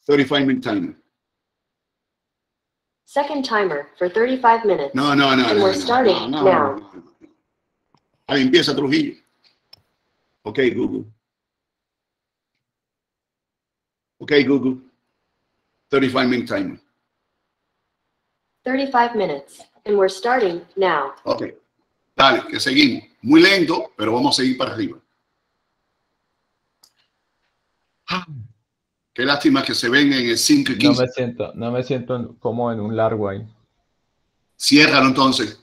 35-minute timer. Second timer for 35 minutes. No. And we're starting now. Ahí empieza Trujillo. Ok, Google. Ok, Google. 35-minute timer. 35 minutes. And we're starting now. Ok. Dale, que seguimos. Muy lento, pero vamos a seguir para arriba. Qué lástima que se ven en el 5 y 15. No me siento como en un largo ahí. Ciérralo entonces.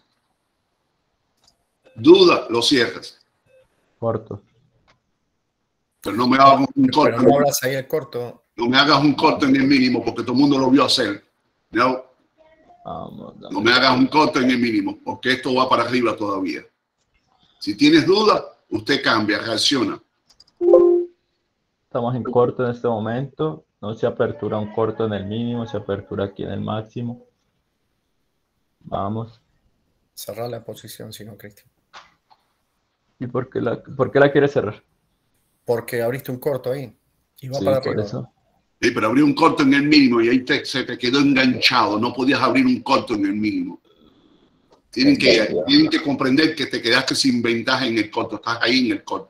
Duda, lo cierras. Corto. Pero no me hagas un corto. Pero no abras ahí el corto. No me hagas un corto en el mínimo porque todo el mundo lo vio hacer. No, no me hagas un corto en el mínimo porque esto va para arriba todavía. Si tienes duda, usted cambia, reacciona. Estamos en corto en este momento. No se apertura un corto en el mínimo, se apertura aquí en el máximo. Vamos. Cerrar la posición, si no, Cristian. ¿Y por qué la quieres cerrar? Porque abriste un corto ahí y va Sí, para por arriba. eso. Sí, pero abrí un corto en el mínimo y ahí se te quedó enganchado. No podías abrir un corto en el mínimo. Tienen que comprender que te quedaste sin ventaja en el corto. Estás ahí en el corto.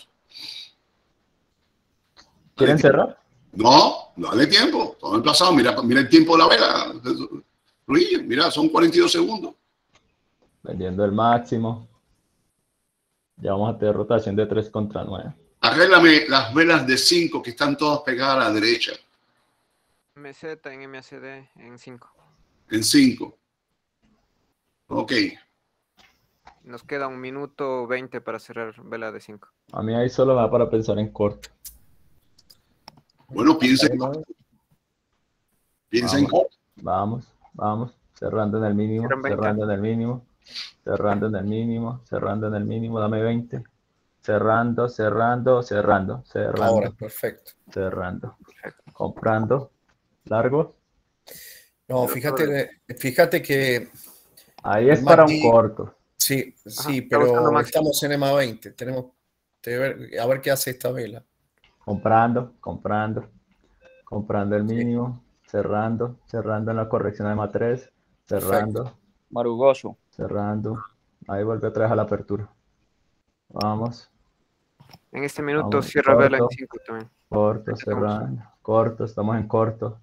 ¿Quieren cerrar? No, dale tiempo. Todo el pasado. Mira el tiempo de la vela. Ruiz, mira, son 42 segundos. Vendiendo el máximo. Ya vamos a tener rotación de 3 contra 9. Arréglame las velas de 5 que están todas pegadas a la derecha. MZ en MACD en 5. En 5. Ok. Nos queda 1 minuto 20 para cerrar vela de 5. A mí ahí solo me da para pensar en corto. Bueno, piensa en corto. Piensa en corto. Vamos. Cerrando en el mínimo, cerrando en el mínimo, cerrando en el mínimo, cerrando en el mínimo. Dame 20. Cerrando. Ahora, perfecto. Cerrando. Comprando. ¿Largo? No, fíjate que... Ahí es para un corto. Sí, pero estamos en EMA 20. Tenemos que ver, a ver qué hace esta vela. Comprando el mínimo, cerrando en la corrección de EMA 3, cerrando. Perfecto. Marugoso. Cerrando. Ahí vuelve otra vez a la apertura. Vamos. En este minuto Vamos, cierra vela en 5 también. Corto, cerrando. Corto, estamos en corto.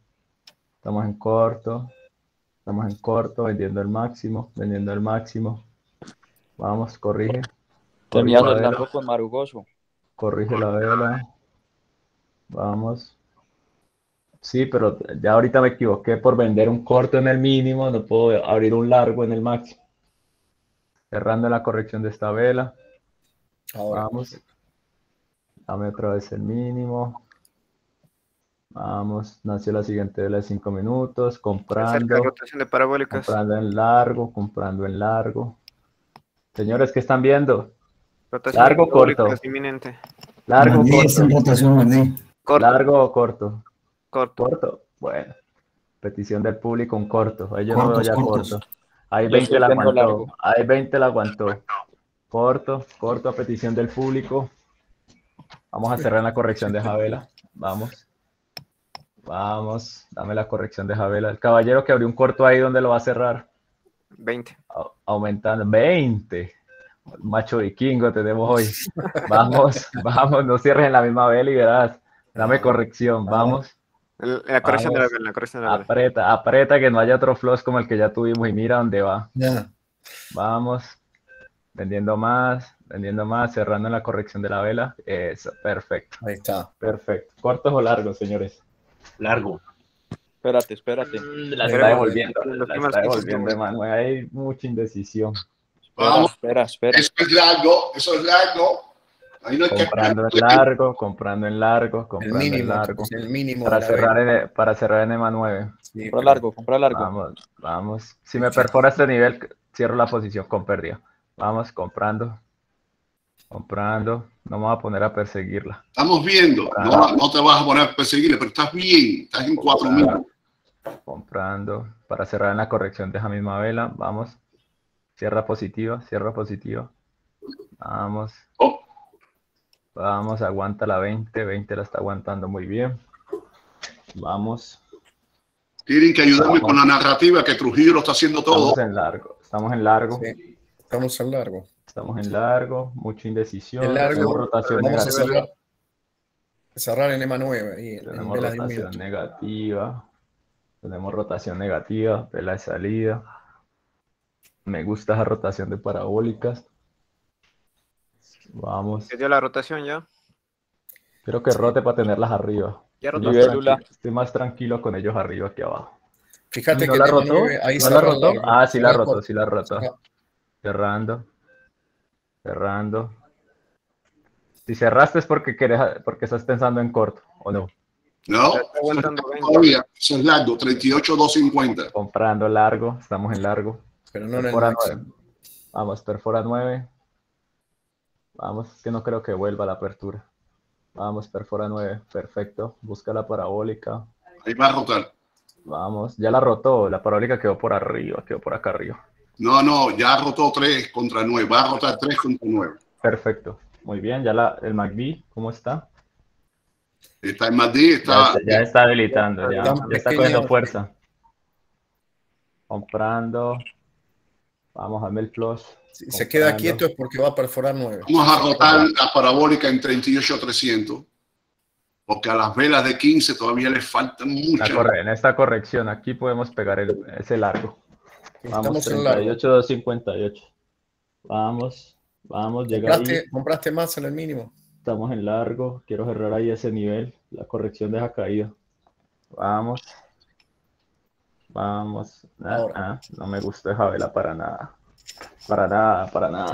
Vendiendo el máximo. Vamos, corrige. Terminando el largo con Marugoso. Corrige la vela. Vamos. Sí, pero ya ahorita me equivoqué por vender un corto en el mínimo. No puedo abrir un largo en el máximo. Cerrando la corrección de esta vela. Ahora. Vamos. Dame otra vez el mínimo. Vamos. Nació la siguiente vela de 5 minutos. Comprando. Rotación de parabólicas. Comprando en largo. Señores, ¿qué están viendo? Rotación ¿Largo o corto? Inminente. ¿Largo o corto? Corto. ¿Largo o corto? Corto. Corto. Bueno. Petición del público, un corto. Ahí yo no veo ya corto. Ahí Yo 20 la tengo aguantó. largo. Ahí 20 la aguantó. Corto a petición del público. Vamos a cerrar la corrección de Javela. Vamos. Dame la corrección de Javela. El caballero que abrió un corto ahí, ¿dónde lo va a cerrar? 20. Aumentando. 20. Macho vikingo tenemos hoy. Vamos, no cierres en la misma vela y verás. Dame corrección, vamos. La corrección de la vela, Apreta que no haya otro flush como el que ya tuvimos y mira dónde va. Ya. Vamos. Vendiendo más, cerrando en la corrección de la vela. Eso, perfecto. Ahí está. Perfecto. ¿Cortos o largos, señores? Largo. Espérate. La está devolviendo, hermano. Hay mucha indecisión. Vamos. Espera. Eso es largo. Ahí no hay Comprando en largo. El mínimo. Para cerrar en EMA 9. Sí, Compra largo. Vamos. Si me perfora este nivel, cierro la posición con pérdida. Vamos, comprando. No me voy a poner a perseguirla. Estamos viendo. No te vas a poner a perseguirle, pero estás bien. Estás en 4.000. Comprando. Para cerrar en la corrección de esa misma vela. Vamos. Cierra positiva. Vamos, aguanta la 20. 20 la está aguantando muy bien. Vamos. Tienen que ayudarme con la narrativa que Trujillo lo está haciendo todo. Estamos en largo. Estamos en largo. Sí, estamos en largo. Estamos en largo. Mucha indecisión. En largo, Tenemos rotación vamos negativa. a cerrar en EMA 9. Ahí, en Tenemos velas de un rotación minuto. negativa. Tenemos rotación negativa. Vela de salida. Me gusta esa rotación de parabólicas. Vamos. ¿Se dio la rotación ya? Quiero que rote para tenerlas arriba. Ya Estoy rotó. más, Libélula. estoy más tranquilo con ellos arriba que abajo. Fíjate ¿No que la en EMA rotó? 9, ahí ¿No se la cerró rotó? largo. Ah, sí la Cerró rotó, corto. sí la rotó. Cerró. Cerrando. Cerrando. Si cerraste es porque estás pensando en corto, ¿o no? No, Está aguantando 20. todavía, eso es largo, 38,250. Comprando largo, estamos en largo. Pero no en el Perfora máximo. 9. Vamos, perfora 9. Vamos, es que no creo que vuelva la apertura. Vamos, perfora 9. Perfecto. Busca la parabólica. Ahí va a rotar. Vamos, ya la rotó. La parabólica quedó por arriba, quedó por acá arriba. No, ya rotó 3 contra 9. Va a rotar 3 contra 9. Perfecto. Muy bien, ya el MACD, ¿cómo está? Está en Madrid, está. Ya está habilitando, ya está pequeño. cogiendo fuerza. Comprando. Vamos, hazme el flush. Si se queda Comprando. quieto es porque va a perforar 9. Vamos a rotar la parabólica en 38,300. Porque a las velas de 15 todavía les faltan muchas. En esta corrección, aquí podemos pegar ese largo. Vamos, Estamos en largo. 38,258. Vamos, llega ahí. ¿Compraste más en el mínimo? Estamos en largo. Quiero cerrar ahí ese nivel. La corrección deja caída. Vamos. No me gusta esa vela para nada. Para nada.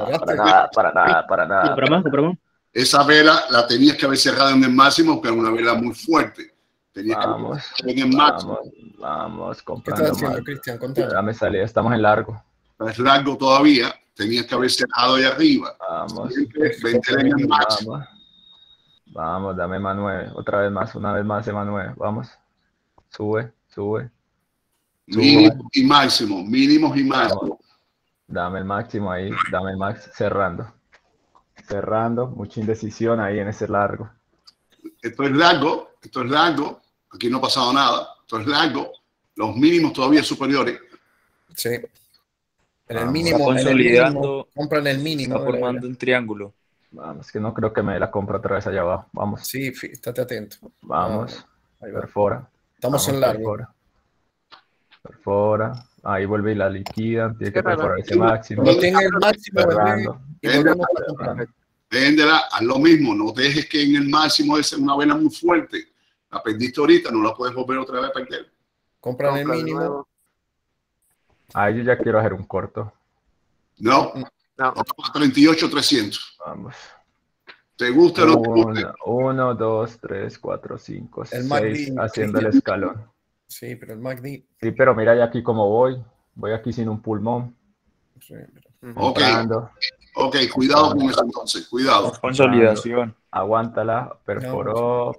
Compramos. Esa vela la tenías que haber cerrado en el máximo, que era una vela muy fuerte. Tenías que haber cerrado en el máximo. Vamos, ¿Qué comprando estás haciendo, más. Cristian? Contame. Dame salida, estamos en largo. Es largo todavía. Tenías que haber cerrado ahí arriba. Vamos. Siempre vender en el máximo. Vamos, dame EMA 9. Otra vez más, una vez más EMA 9. Vamos. Sube. Mínimo y máximo. Mínimos y máximos. Dame el máximo ahí. Dame el máximo. Cerrando. Mucha indecisión ahí en ese largo. Esto es largo. Aquí no ha pasado nada. Esto es largo. Los mínimos todavía superiores. Sí. En el Vamos. mínimo. Está consolidando. Compra en el mínimo. Está formando un triángulo. Vamos, que no creo que me dé la compra otra vez allá abajo. Vamos. Sí, estate atento. Vamos. Ahí va. Perfora. Estamos en largo. Perfora. Ahí vuelve y la liquida. Tiene que perforar ese máximo. Cuando tenga el máximo, Cerrando. y volvemos a comprar. Véndela, haz lo mismo. No dejes que en el máximo es una vela muy fuerte. La perdiste ahorita, no la puedes volver otra vez a perder. Compra en el mínimo. Ahí yo ya quiero hacer un corto. No. 38,300. Vamos. ¿Te gusta o no te gusta? 1, 2, 3, 4, 5, El 6, MACD, haciendo el escalón. Sí, pero el MACD. Sí, pero mira ya aquí cómo voy. Voy aquí sin un pulmón. Sí, Comprando. Ok, cuidado con eso entonces, cuidado. Consolidación. Aguántala. Perforó.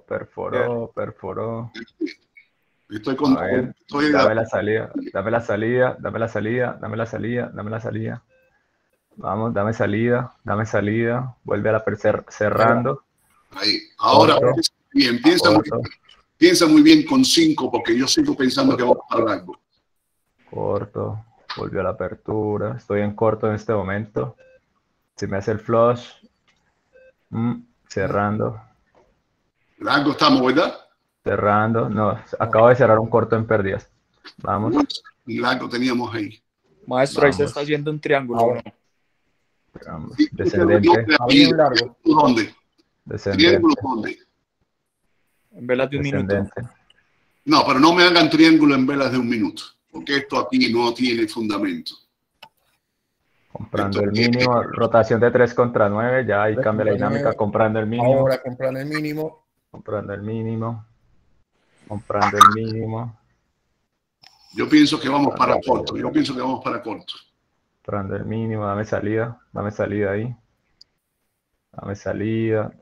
Estoy con... A ver, dame la salida. Vamos, dame salida. Vuelve a la cerrando. Ahí. Ahora, Corto. piensa muy bien con 5, porque yo sigo pensando que vamos a hablar algo. Corto. Volvió a la apertura. Estoy en corto en este momento. Si me hace el flush. Cerrando. Largo estamos, ¿verdad? Cerrando. No, acabo de cerrar un corto en pérdidas. Vamos. Largo teníamos ahí. Maestro, ahí se está haciendo un triángulo. Vamos. Descendente. ¿Dónde? Descendente. ¿Triángulo dónde? En velas de un minuto. No, pero no me hagan triángulo en velas de un minuto, porque esto aquí no tiene fundamento. Comprando el mínimo, rotación de 3 contra 9, ya ahí cambia la dinámica, comprando el mínimo. Ahora comprando el mínimo. Comprando el mínimo. Yo pienso que vamos para corto, Comprando el mínimo, dame salida ahí. Dame salida.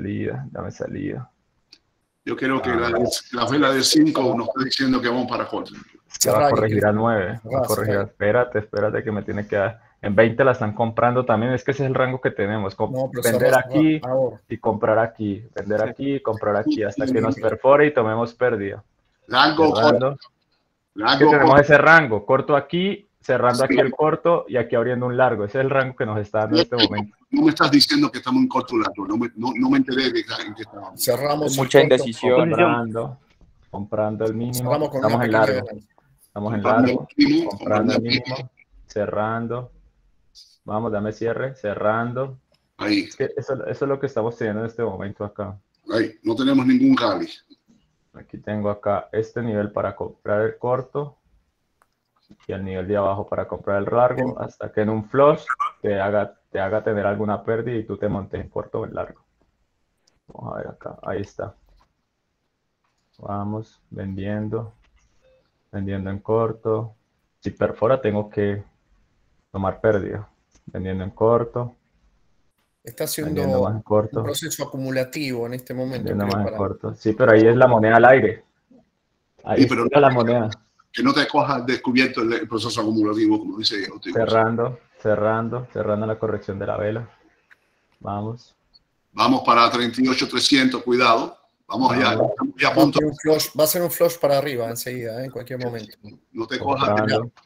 Yo creo que la vela de 5 nos está diciendo que vamos para corto. Se va a corregir a 9. Espérate que me tiene que dar. En 20 la están comprando también. Es que ese es el rango que tenemos. Vender aquí y comprar aquí. Vender aquí y comprar aquí. Hasta que nos perfore y tomemos pérdida. Largo, Largo, tenemos ese rango, corto aquí, cerrando aquí el corto y aquí abriendo un largo. Ese es el rango que nos está dando en este momento. No me estás diciendo que estamos en corto largo. No me enteré de en qué estábamos. Cerramos Mucha el corto. indecisión. Comprando el mínimo. Cerramos con Estamos una en pequeña largo. ganancia. Estamos en largo. Comprando el mínimo. Cerrando. Vamos, dame cierre. Cerrando. Ahí. Es que eso es lo que estamos teniendo en este momento acá. Ahí. No tenemos ningún rally. Aquí tengo acá este nivel para comprar el corto y el nivel de abajo para comprar el largo, hasta que en un flush te haga tener alguna pérdida y tú te montes en corto o en largo. Vamos a ver acá, ahí está. Vamos, vendiendo en corto. Si perfora tengo que tomar pérdida. Vendiendo en corto. Está haciendo más en corto, un proceso acumulativo en este momento. Vendiendo más en corto. Sí, pero ahí es la moneda al aire. Ahí sí, está la moneda. Que no te cojas descubierto el proceso acumulativo, como dice yo. Cerrando la corrección de la vela. Vamos. Vamos para 38.300, cuidado. Vamos allá. Ya a punto. Va a ser un flush para arriba enseguida, en cualquier momento. No te cojas.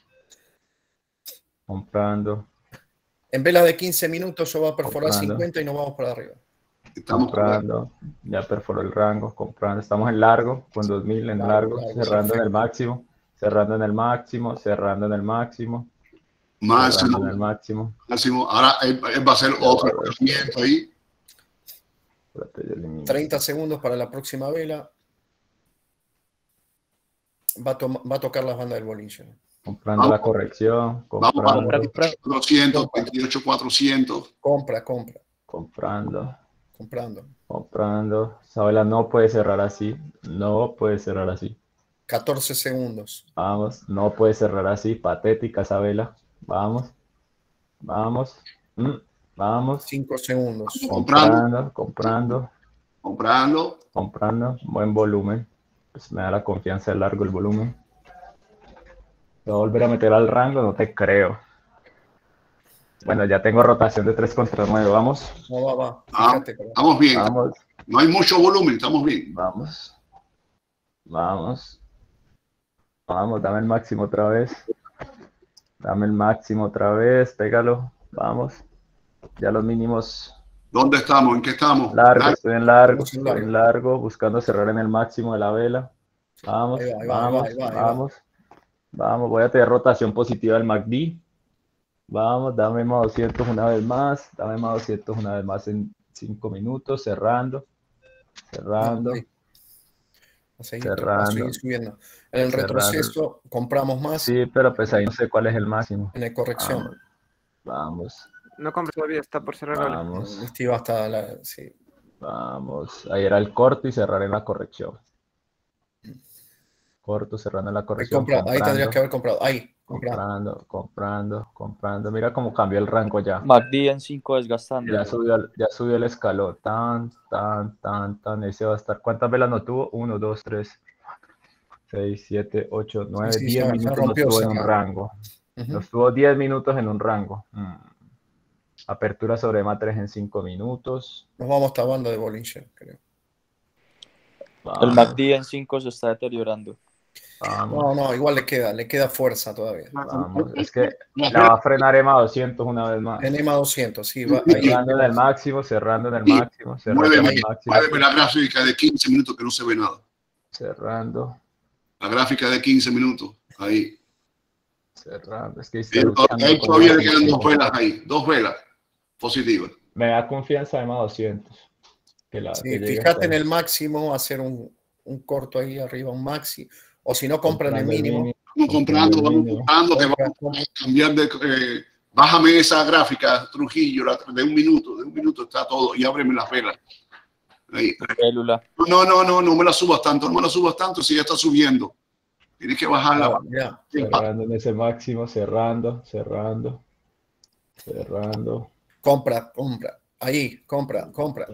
Comprando. En vela de 15 minutos yo voy a perforar 50 y nos vamos para arriba. Estamos comprando. Ya perforó el rango. Comprando. Estamos en largo, con 2000 en largo. Cerrando en el máximo. Cerrando en el máximo. Cerrando en el máximo. Máximo. En el máximo. Ahora él va a hacer otro movimiento ahí. 30 segundos para la próxima vela. Va a tocar las bandas del bolillo. Comprando la corrección. Comprando. 400, 28, 400. Compra. Comprando. Esa vela no puede cerrar así. 14 segundos. Vamos. No puede cerrar así. Patética esa vela. Vamos. 5 segundos. Comprando. Buen volumen. Pues me da la confianza de largo el volumen. ¿Voy a volver a meter al rango? No te creo. Bueno, ya tengo rotación de 3 contra 9. Vamos. No, va. Fíjate, estamos bien. Vamos. No hay mucho volumen. Estamos bien. Vamos, dame el máximo otra vez. Pégalo. Vamos. Ya los mínimos. ¿Dónde estamos? ¿En qué estamos? Estoy en largo, buscando cerrar en el máximo de la vela. Vamos. Voy a tener rotación positiva del MACD. Vamos, dame más 200 una vez más. En 5 minutos. Cerrando. Seguir subiendo. En el retroceso compramos más. Sí, pero pues ahí no sé cuál es el máximo. En la corrección. Vamos. No compres todavía, está por cerrar. Vamos. Sí. Vamos. Ahí era el corto y cerrar en la corrección. Corto, cerrando en la corrección. Ahí tendrías que haber comprado. Ahí. Comprando. Mira cómo cambió el rango ya. MACD en 5 desgastando. Ya subió el escalón. Tan. Ese va a estar. ¿Cuántas velas no tuvo? 1, 2, 3, 6, 7, 8, 9, 10 minutos no estuvo en un rango. No estuvo 10 minutos en un rango. Apertura sobre EMA 3 en 5 minutos. Nos vamos tabando de Bollinger, creo. El MACD en 5 se está deteriorando. Vamos. No, igual le queda fuerza todavía. Vamos, es que la va a frenar EMA 200 una vez más. En EMA 200, sí. Cerrando en el máximo. Muéveme la gráfica de 15 minutos que no se ve nada. Cerrando. La gráfica de 15 minutos, ahí. Cerrando, es que ahí todavía le quedan 2 velas ahí, 2 velas positivas. Me da confianza EMA 200. Fíjate en el máximo, hacer un corto ahí arriba, un maxi. O si no, compran el mínimo. Vamos comprando, que vamos a cambiar de... bájame esa gráfica, Trujillo, de un minuto está todo, y ábreme las velas. Ahí. No me la subas tanto, si ya está subiendo. Tienes que bajarla. Cerrando en ese máximo, cerrando. Compra. Ahí, compra.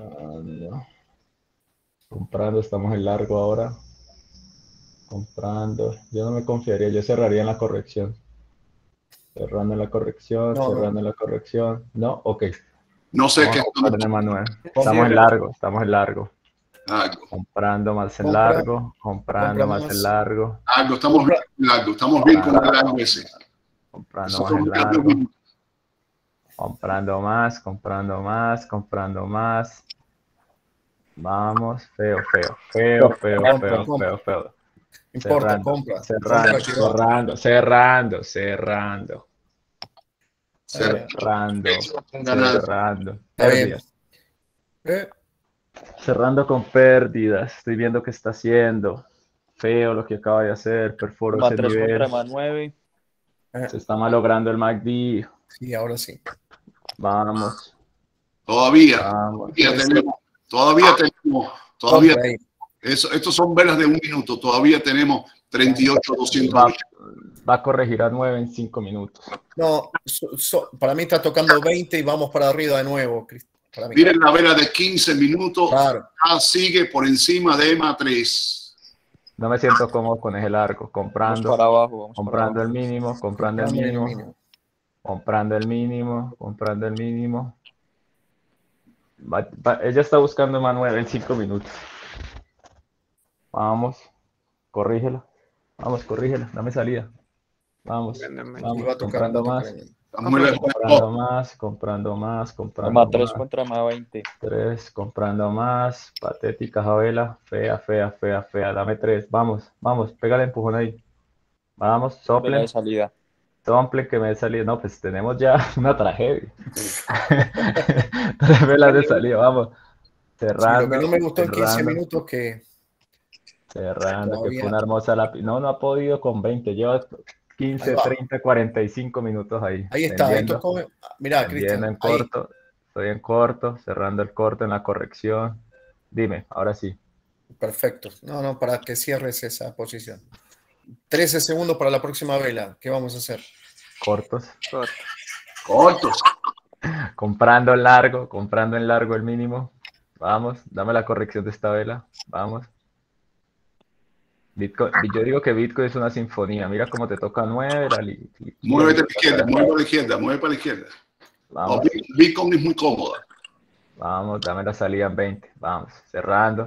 Comprando, estamos en largo ahora. Comprando. Yo no me confiaría, yo cerraría en la corrección. Cerrando en la corrección. No, ok. No sé qué. Estamos en largo. Largo. Comprando más en largo. Comprando más en largo. Largo, estamos bien con largo. Estamos bien con el largo ese. Comprando más en largo. Comprando más, comprando más, comprando más. Vamos, feo. Importa, compra. Cerrando. Pérdidas. Cerrando con pérdidas. Estoy viendo qué está haciendo. Feo lo que acaba de hacer. Perforó ese nivel. Contra +9. Se está malogrando el MACD. Sí, ahora sí. Vamos. Todavía tenemos. Estos son velas de 1 minuto. Todavía tenemos 38,200. Va a corregir a 9 en 5 minutos. No, para mí está tocando 20 y vamos para arriba de nuevo. Miren la vela de 15 minutos. Claro. Sigue por encima de EMA 3. No me siento cómodo con ese largo. Comprando. Vamos para abajo. Comprando el mínimo. Comprando el mínimo. Comprando el mínimo. Comprando el mínimo. Ella está buscando Manuel en 5 minutos. Vamos. Corrígela. Vamos, corrígela. Dame salida. Vamos. Vamos. Comprando más. Comprando más. +3 contra +20. 3, comprando más. Patética, Javela. Fea. Dame 3. Vamos. Pégale empujón ahí. Vamos, sople. De salida. Sople que me dé salida. No, pues tenemos ya una tragedia. 3 velas de salida, vamos. Cerrando. Sí, lo que no me gustó en 15 minutos Cerrando, que fue una hermosa lápiz. No ha podido con 20. Lleva 15, 30, 45 minutos ahí. Ahí está. Mirá, Cristian. Estoy en corto, cerrando el corto en la corrección. Dime, ahora sí. Perfecto. No, para que cierres esa posición. 13 segundos para la próxima vela. ¿Qué vamos a hacer? Cortos. Cortos. Comprando en largo el mínimo. Vamos, dame la corrección de esta vela. Vamos. Bitcoin, yo digo que Bitcoin es una sinfonía. Mira cómo te toca 9. Mueve para la izquierda. Vamos. No, Bitcoin es muy cómoda. Vamos, dame la salida en 20. Vamos, cerrando.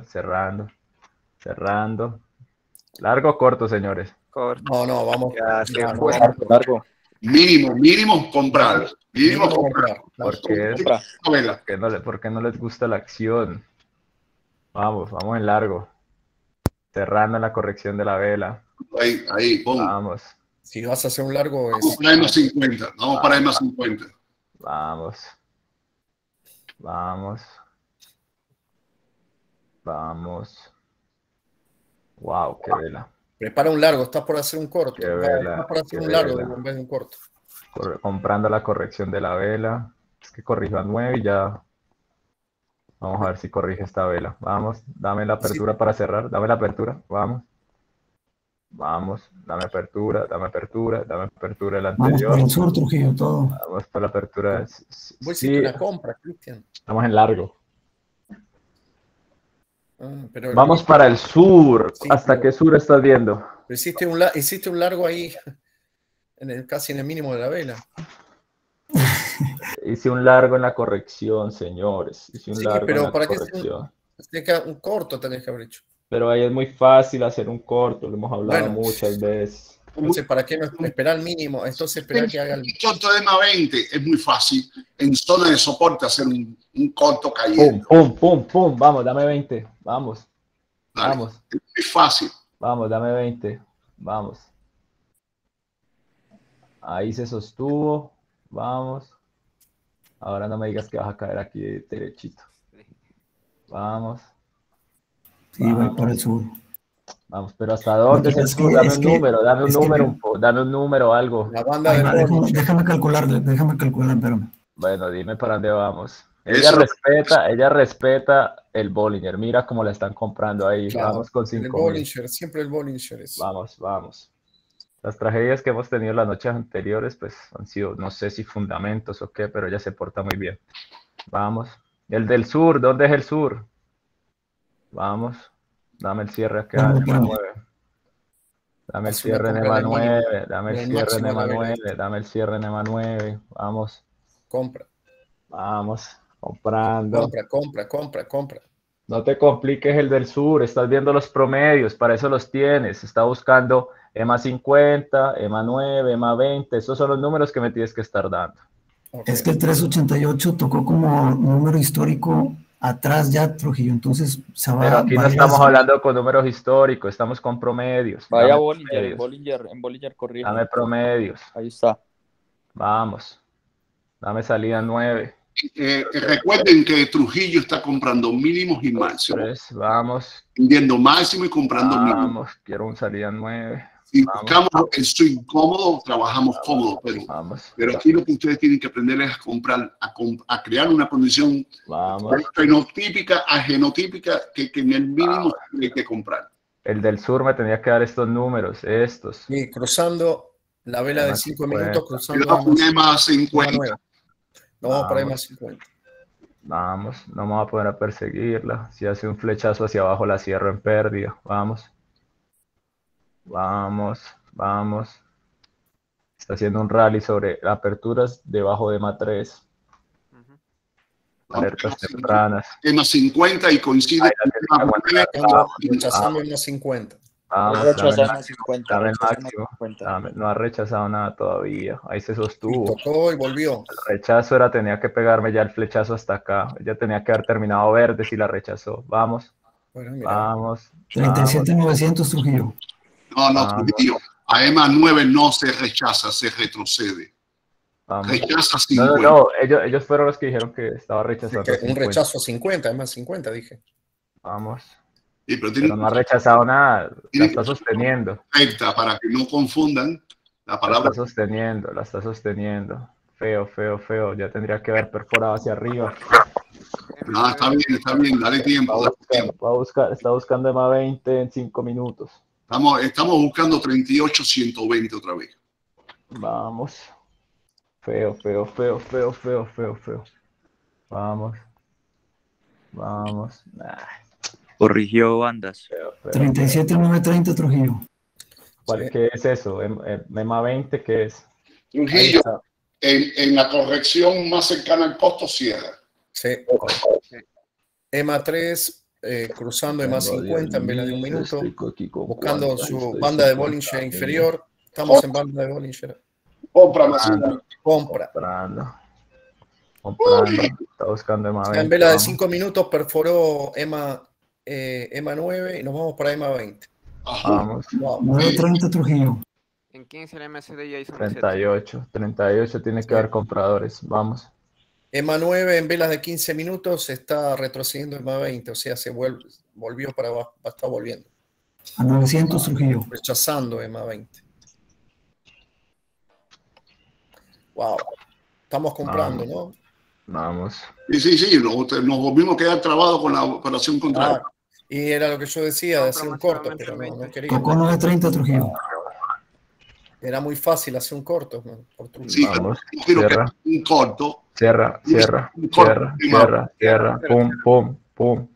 Largo o corto, señores. Corto. No, vamos. Largo. Mínimo comprar. ¿Por qué no les gusta la acción? Vamos en largo. Cerrando la corrección de la vela. Ahí, pum. Vamos. Si vas a hacer un largo, vamos para EMA 50. Vamos para EMA 50. Vamos. Wow, qué vela. Prepara un largo, estás por hacer un corto. Estás por hacer un largo en vez de un corto. Comprando la corrección de la vela. Es que corrijo a 9 y ya. Vamos a ver si corrige esta vela. Vamos, dame la apertura para cerrar. Dame la apertura. Vamos, dame apertura el anterior. Vamos por el sur, Trujillo, todo. Vamos por la apertura. Voy a decir una compra, Cristian. Estamos en largo. Pero vamos para el sur. Sí, ¿hasta qué sur estás viendo? Hiciste un largo ahí, casi en el mínimo de la vela. Hice un largo en la corrección, señores. Pero para que un corto tenés que haber hecho. Pero ahí es muy fácil hacer un corto, lo hemos hablado muchas veces. Entonces, ¿para qué no esperar el mínimo? Entonces, esperar que haga el corto de EMA 20 es muy fácil. En zona de soporte hacer un corto cayendo. Pum. Vamos, dame 20. Vamos. Dale. Vamos. Es fácil. Vamos, dame 20. Vamos. Ahí se sostuvo. Vamos. Ahora no me digas que vas a caer aquí derechito. Vamos. Sí, voy para el sur. Vamos, pero ¿hasta dónde es el sur? Dame un número, algo. La banda de déjame calcular, espérame. Bueno, dime para dónde vamos. Ella respeta el Bollinger. Mira cómo la están comprando ahí. Claro, vamos con 5.000. Siempre el Bollinger es. Vamos. Las tragedias que hemos tenido las noches anteriores, pues han sido, no sé si fundamentos o qué, pero ella se porta muy bien. Vamos. El del sur, ¿dónde es el sur? Vamos. Dame el cierre acá en EMA 9. Dame el cierre en EMA 9. Dame el cierre en EMA 9. Vamos. Compra. Vamos. Comprando. Compra. No te compliques el del sur, estás viendo los promedios, para eso los tienes. Está buscando EMA 50, EMA 9, EMA 20, esos son los números que me tienes que estar dando. Es que el 388 tocó como número histórico atrás ya, Trujillo, entonces se va. Pero aquí no estamos hablando con números históricos, estamos con promedios. Vaya Bollinger, en Bollinger corrige. Dame promedios. Ahí está. Vamos. Dame salida 9. Recuerden que Trujillo está comprando mínimos y máximos. Vamos. Vendiendo máximo y comprando mínimos. Vamos, quiero un salida 9. Si buscamos el swing cómodo, trabajamos cómodo, pero aquí lo que ustedes tienen que aprender es a comprar, a crear una condición fenotípica a genotípica que en el mínimo hay que comprar. El del sur me tenía que dar estos números, estos. Sí, cruzando la vela de 5 minutos, cruzando EMA 50. No vamos para EMA 50. Vamos, no me voy a poder perseguirla. Si hace un flechazo hacia abajo, la cierro en pérdida. Vamos. Vamos, vamos. Está haciendo un rally sobre aperturas debajo de EMA 3. Alertas tempranas. EMA 50 y coincide rechazando EMA 50. Vamos, dame el máximo. No ha rechazado nada todavía. Ahí se sostuvo. Y tocó y volvió. El rechazo tenía que pegarme ya el flechazo hasta acá. Ya tenía que haber terminado verde si la rechazó. Vamos. Bueno, vamos. 37,900 Trujillo. No, Trujillo. A EMA 9 no se rechaza, se retrocede. Vamos. Rechaza 50. No, ellos fueron los que dijeron que estaba rechazando. Un rechazo a 50, EMA 50, dije. Vamos. Sí, pero no ha rechazado nada, la está sosteniendo. Para que no confundan la palabra. La está sosteniendo. Feo. Ya tendría que haber perforado hacia arriba. No, está bien, dale tiempo. Está buscando EMA 20 en 5 minutos. Estamos buscando 38-120 otra vez. Vamos. Feo. Vamos. Corrigió bandas. 37,930 Trujillo. ¿Qué es eso? EMA 20, ¿qué es? Trujillo, en la corrección más cercana al costo cierra. Sí. EMA 3, cruzando EMA 50 en vela de un minuto, buscando su banda de Bollinger inferior. Estamos en banda de Bollinger. Compra. Comprando. Está buscando EMA 20. En vela de 5 minutos perforó EMA 9 y nos vamos para EMA 20. Vamos. 930 Trujillo. En 15 el MSD ya hizo 38 tiene que haber compradores. Vamos. EMA 9 en velas de 15 minutos está retrocediendo EMA 20, o sea, volvió para abajo, está volviendo. A 900 Trujillo. Rechazando EMA 20. Wow. Estamos comprando, ¿no? Vamos. Sí, nos volvimos a quedar trabados con la operación contraria. Y era lo que yo decía, de hacer un corto, pero no quería. Tocó 930 Trujillo. Era muy fácil hacer un corto, ¿no? Por Trujillo. Sí, vamos. Cierra. Un corto. Cierra. Pum.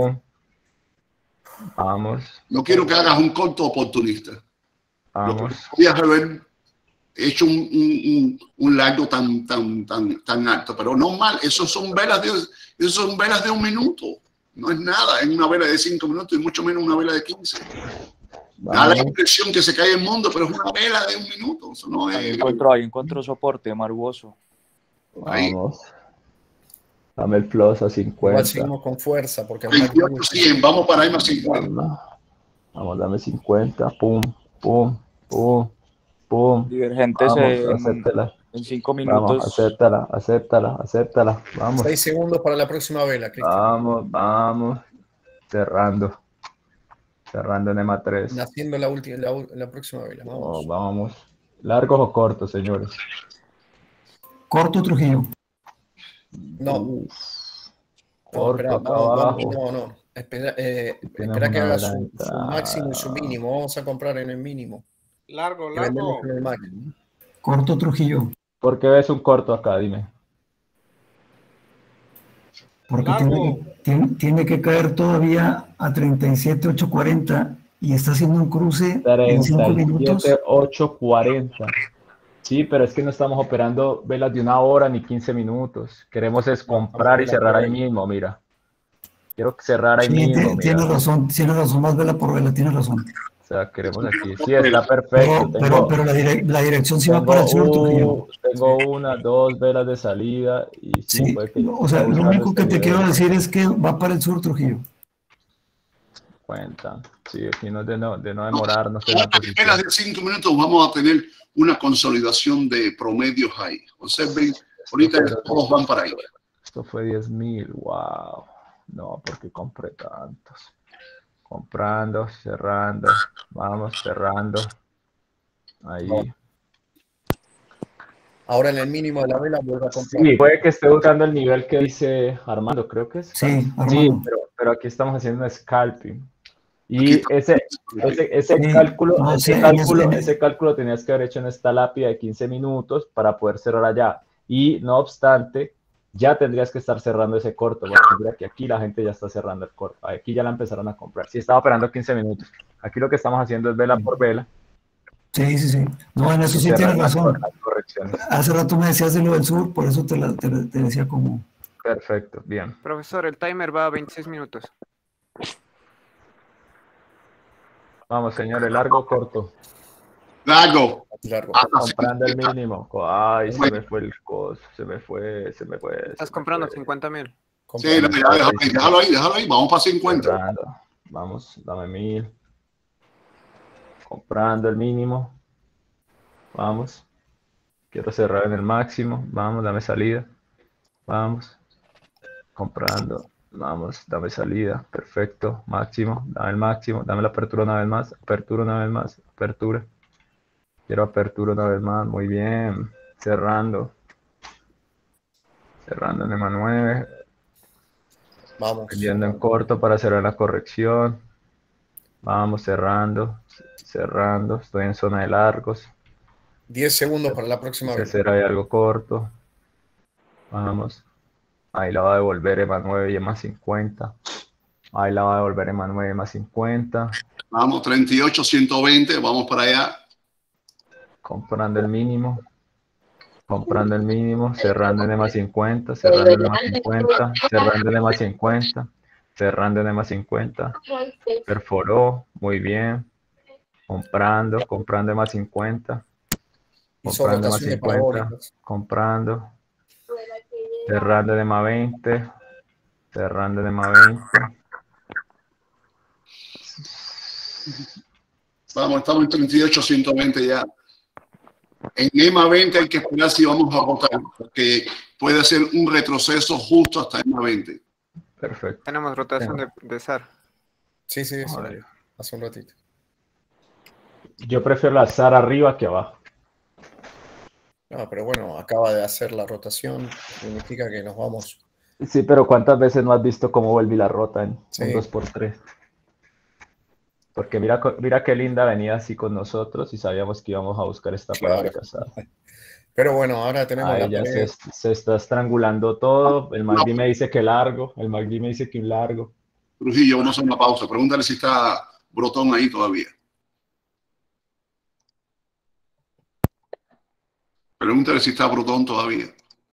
Vamos. No quiero que hagas un corto oportunista. Vamos. Podías haber hecho un largo tan alto, pero no mal. Esos son velas de un minuto. No es nada, es una vela de 5 minutos y mucho menos una vela de 15. Da la impresión que se cae el mundo, pero es una vela de un minuto. Eso no es... Encuentro soporte, Margoso. Vamos. Dame el plus a 50. Igual seguimos con fuerza. Porque 28-100, vamos para EMA 50. Vamos, dame 50. Pum. Divergentes en 5 minutos. Vamos, acéptala. Vamos. 6 segundos para la próxima vela, Cristian. Vamos. Cerrando en EMA 3. Haciendo la próxima vela. Vamos. ¿Largos o cortos, señores? Corto Trujillo. No. Corto acá abajo. No. Espera que haga su máximo y su mínimo. Vamos a comprar en el mínimo. Largo. Corto Trujillo. ¿Por qué ves un corto acá? Dime. Porque tiene que caer todavía a 37,840 y está haciendo un cruce en 5 minutos. 37,840. Sí, pero es que no estamos operando velas de 1 hora ni 15 minutos. Queremos es comprar y cerrar ahí mismo, mira. Quiero cerrar ahí Sí, mismo. Tiene razón, más vela por vela, tiene razón. O sea, queremos aquí. Sí, está perfecto. Pero la dirección sí va para el sur, Trujillo. Tengo 1, 2 velas de salida y sí, puede que o sea, lo único que te quiero decir es que va para el sur, Trujillo. Cuenta. Sí, aquí no de no demorarnos. Velas de 5 minutos vamos a tener una consolidación de promedios ahí. Observen, ahorita todos van para ahí. Esto fue 10,000, wow. No, porque compré tantos. Comprando, cerrando, vamos, cerrando. Ahí. Ahora en el mínimo de la vela vuelve a comprar. Sí, puede que esté buscando el nivel que dice Armando, creo que es. Sí, Armando. Sí, pero aquí estamos haciendo un scalping. Y ese cálculo tenías que haber hecho en esta lápida de 15 minutos para poder cerrar allá. Y no obstante, ya tendrías que estar cerrando ese corto. Bueno, mira que aquí la gente ya está cerrando el corto. Aquí ya la empezaron a comprar. Sí, estaba operando 15 minutos. Aquí lo que estamos haciendo es vela por vela. Sí. No, en eso sí tienes razón. Hace rato me decías de lo del sur, por eso te decía como... Perfecto, bien. Profesor, el timer va a 26 minutos. Vamos, señores, largo o corto. Largo. Comprando el mínimo. Ay, se me fue el costo. Se me fue. Estás comprando 50,000. Sí, déjalo ahí. Vamos para 50. Cerrando. Vamos, dame 1,000. Comprando el mínimo. Vamos. Quiero cerrar en el máximo. Vamos, dame salida. Vamos. Comprando. Vamos, dame salida. Perfecto. Máximo. Dame el máximo. Dame la apertura una vez más. Apertura una vez más. Apertura. Quiero apertura una vez más. Muy bien. Cerrando. Cerrando en EMA 9. Vamos. Vendiendo en corto para cerrar la corrección. Vamos, cerrando. Cerrando. Estoy en zona de largos. 10 segundos para la próxima vez. Hacer ahí algo corto. Vamos. Ahí la va a devolver EMA 9 y EMA 50. Ahí la va a devolver EMA 9 y EMA 50. Vamos, 38, 120. Vamos para allá. Comprando el mínimo. Comprando el mínimo. Cerrando en EMA 50. Cerrando en EMA 50. Cerrando en EMA 50. Cerrando en EMA 50. Perforó. Muy bien. Comprando EMA 50. Comprando EMA 50. Comprando. Cerrando en EMA 20. Cerrando en EMA 20. Vamos, estamos en 38, 120 ya. En EMA 20 hay que esperar si vamos a rotar, porque puede ser un retroceso justo hasta EMA 20. Perfecto. Tenemos rotación de SAR. Sí, hace un ratito. Yo prefiero la SAR arriba que abajo. No, pero bueno, acaba de hacer la rotación, significa que nos vamos. Sí, pero ¿cuántas veces no has visto cómo vuelve la rota en un 2x3? Porque mira qué linda venía así con nosotros y sabíamos que íbamos a buscar esta parábola. Pero bueno, ahora tenemos ahí ya se está estrangulando todo. El MACD me dice que largo. El MACD me dice que un largo. Trujillo, vamos a una pausa. Pregúntale si está Brotón ahí todavía. Pregúntale si está Brotón todavía.